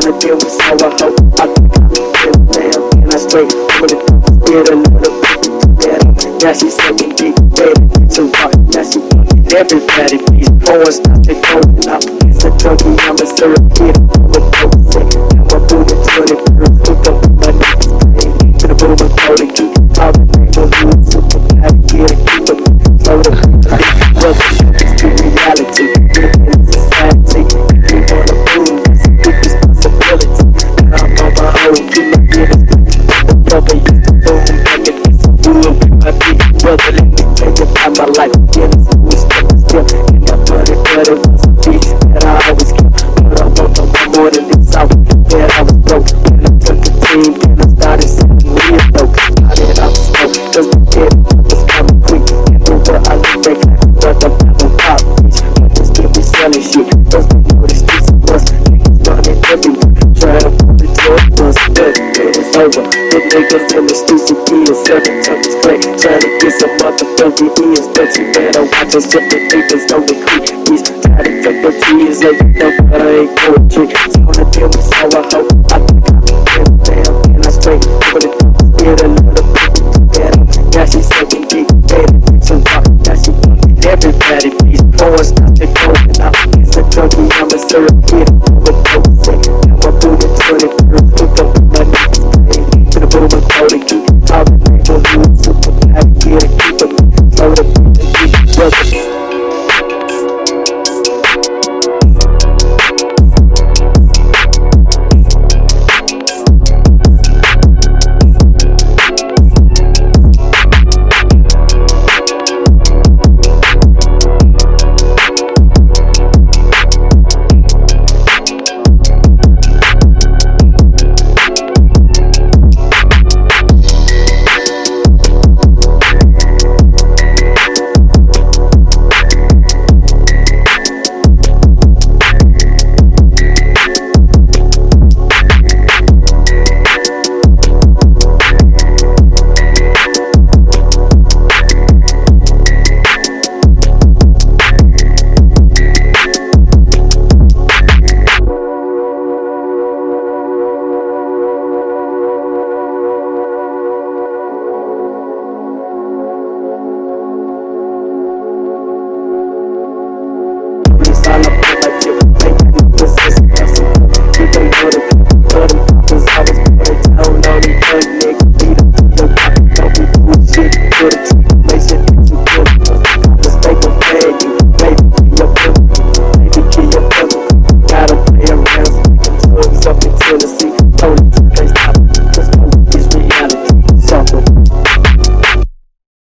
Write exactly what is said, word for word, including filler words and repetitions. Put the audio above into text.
wanna deal with sour hoe. I think I feel damn, and I straight with it. Get a little bit better. Now she's sucking deep, baby. So hard, now she fucking everybody. These boys stop it going up. It's a junkie, I'm a syrup kid. Overdose it. Now my booty twenty girls. Hook up with my niggas. To the boom and throw the key. All the people who are super bad. Get it, keep it. Slow the well, it's to reality. Living in society. You wanna boom, it's a big responsibility. And I'm on my own, you know, get it. The brother used to boom, back and it's a wood with my big brother. Let me tell you about my life. Yeah, this fool is stuck still. And that buddy, buddy was a beat that I always kept. But I want no more than this. I was that I was broke. When I took the team, then I started selling real dope. Now that I was broke, cause the kid was coming quick. And over I look back like a brother, I don't pop, bitch. But they still be selling shit. Those people know the streets of us. Niggas running everywhere. Trying to put the toy bus. But it's over. The niggas in the streets of kids selling tuckers crack. Trying to get some motherfucking ears. But you better watch us if the niggas on the creek. He's trying to take the tears. Like you know, but I ain't poetry.